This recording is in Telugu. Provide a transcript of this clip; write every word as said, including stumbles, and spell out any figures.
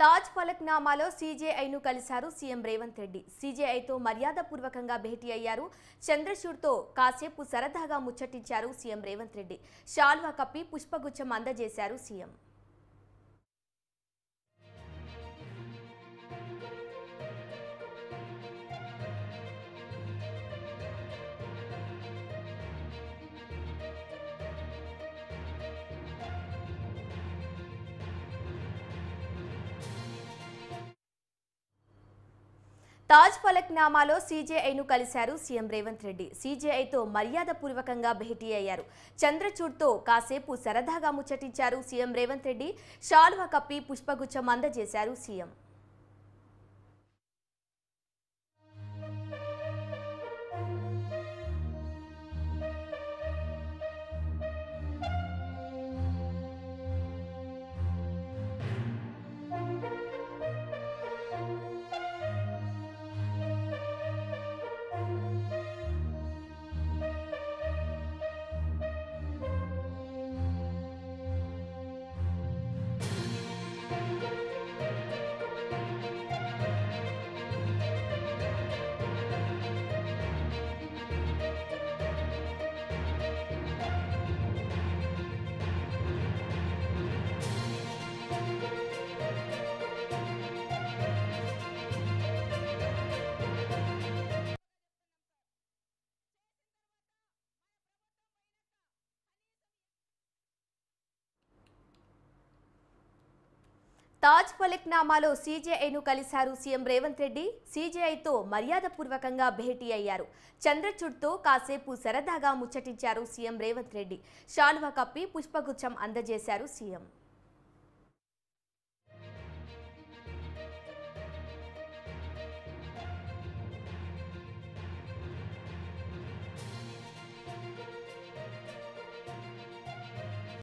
తాజ్ ఫలక్నామాలో సీజేఐను కలిశారు సీఎం రేవంత్ రెడ్డి. సీజేఐతో మర్యాదపూర్వకంగా భేటీ అయ్యారు. చంద్రచూడ్తో కాసేపు సరదాగా ముచ్చటించారు సీఎం రేవంత్ రెడ్డి. శాల్వా కప్పి పుష్పగుచ్చం అందజేశారు సీఎం. తాజ్ ఫలక్నామాలో సీజేఐను కలిశారు సీఎం రేవంత్ రెడ్డి. సీజేఐతో మర్యాదపూర్వకంగా భేటీ అయ్యారు. చంద్రచూడ్తో కాసేపు సరదాగా ముచ్చటించారు సీఎం రేవంత్ రెడ్డి. శాల్వా కప్పి పుష్పగుచ్చం అందజేశారు సీఎం. తాజ్ ఫలక్నామాలో సీజేఐను కలిశారు సీఎం రేవంత్ రెడ్డి. సీజేఐతో మర్యాదపూర్వకంగా భేటీ అయ్యారు. చంద్రచూడ్తో కాసేపు సరదాగా ముచ్చటించారు సీఎం రేవంత్ రెడ్డి. శాల్వా కప్పి పుష్పగుచ్చం అందజేశారు సీఎం.